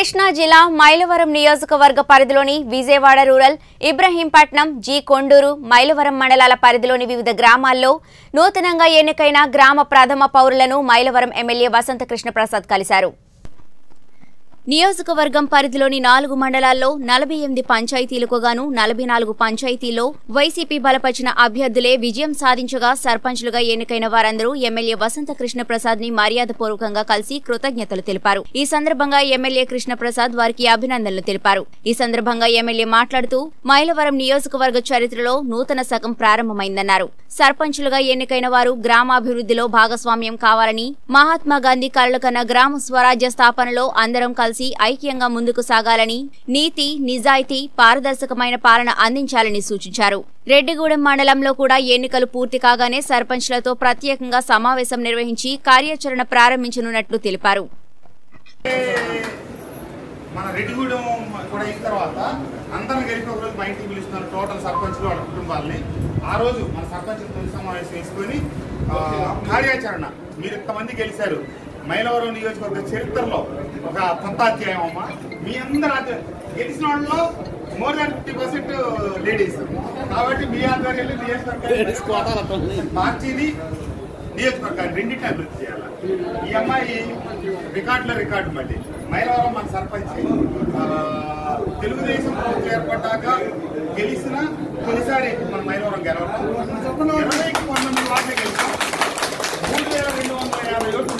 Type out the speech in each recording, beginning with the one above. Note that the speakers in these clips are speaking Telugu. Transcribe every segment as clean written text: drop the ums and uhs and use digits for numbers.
కృష్ణా జిల్లా మైలవరం నియోజకవర్గ పరిధిలోని విజయవాడ రూరల్, ఇబ్రహీంపట్నం, జి కొండూరు, మైలవరం మండలాల పరిధిలోని వివిధ గ్రామాల్లో నూతనంగా ఎన్నికైన గ్రామ ప్రథమ పౌరులను మైలవరం ఎమ్మెల్యే వసంత కృష్ణ ప్రసాద్ కలిశారు. నియోజకవర్గం పరిధిలోని 4 మండలాల్లో 48 పంచాయతీలకు గాను 44 పంచాయతీల్లో వైసీపీ బలపరిచిన అభ్యర్థులే విజయం సాధించగా సర్పంచ్లుగా ఎన్నికైన వారందరూ ఎమ్మెల్యే వసంత కృష్ణ ప్రసాద్ ని మర్యాదపూర్వకంగా కలిసి కృతజ్ఞతలు తెలిపారు. ఈ సందర్భంగా ఎమ్మెల్యే కృష్ణ ప్రసాద్ వారికి అభినందనలు తెలిపారు. ఈ సందర్భంగా ఎమ్మెల్యే మాట్లాడుతూ మైలవరం నియోజకవర్గ చరిత్రలో నూతన శకం ప్రారంభమైందన్నారు. సర్పంచ్లుగా ఎన్నికైన వారు గ్రామాభివృద్ధిలో భాగస్వామ్యం కావాలని, మహాత్మా గాంధీ కలలు కన్న గ్రామ స్వరాజ్య స్థాపనలో అందరం కలిసి ఐక్యంగా ముందుకు సాగాలని, నీతి, నిజాయితీ, పారదర్శకమైన పాలన అందించాలని సూచించారు. రెడ్డిగూడెం మండలంలో కూడా ఎన్నికలు పూర్తి కాగానే సర్పంచ్లతో ప్రత్యేకంగా సమావేశం నిర్వహించి కార్యాచరణ ప్రారంభించనున్నట్లు తెలిపారు. మన రెడ్డిగూడెం కూడా అయిన తర్వాత అందరిని కలిపి ఒక రోజు మా ఇంటికి పిలుస్తున్నారు టోటల్ సర్పంచ్లు వాళ్ళ కుటుంబాలని. ఆ రోజు మన సర్పంచ్లతో సమావేశం వేసుకొని కార్యాచరణ మీరు ఇంతమంది గెలిచారు, మైలవరం నియోజకవర్గ చరిత్రలో ఒక కొత్త అధ్యాయం అమ్మ. మీ అందరూ గెలిచిన వాళ్ళలో మోర్ దాన్ 50% లేడీస్ కాబట్టి మీ ఆధ్వర్యంలో నియోజకవర్గ పార్టీని నియోజకవర్గాన్ని రెండింటిని అభివృద్ధి చేయాలి. ఈ అమ్మాయి రికార్డు మళ్ళీ మైలవరం మన సర్పంచ్ తెలుగుదేశం ప్రభుత్వం ఏర్పడ్డాక గెలిచిన తొలిసారి మన మైలవరం గెలవడం 20కి 19 వాటిని గెలిచాం. 3250 ఓట్లు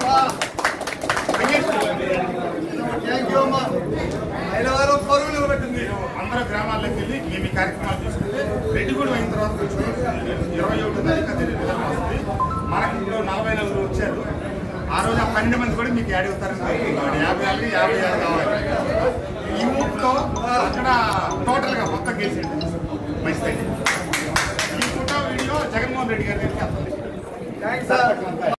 అందరూ గ్రామాల్లోకి వెళ్ళి మేము ఈ కార్యక్రమాలు చూసుకుంటే రెడ్డిగూడెం అయిన తర్వాత 21వ తారీఖు రిజల్ట్ వస్తుంది. మనకి ఇప్పుడు 44 వచ్చారు. ఆ రోజు 12 మంది కూడా మీకు యాడ్ అవుతారని 56 కావాలి. ఈ ఊపుతో అక్కడ టోటల్గా మొత్తం గెలిచింది మంచిది. ఈ ఫోటో వీడియో జగన్మోహన్ రెడ్డి గారి దగ్గరికి వస్తుంది.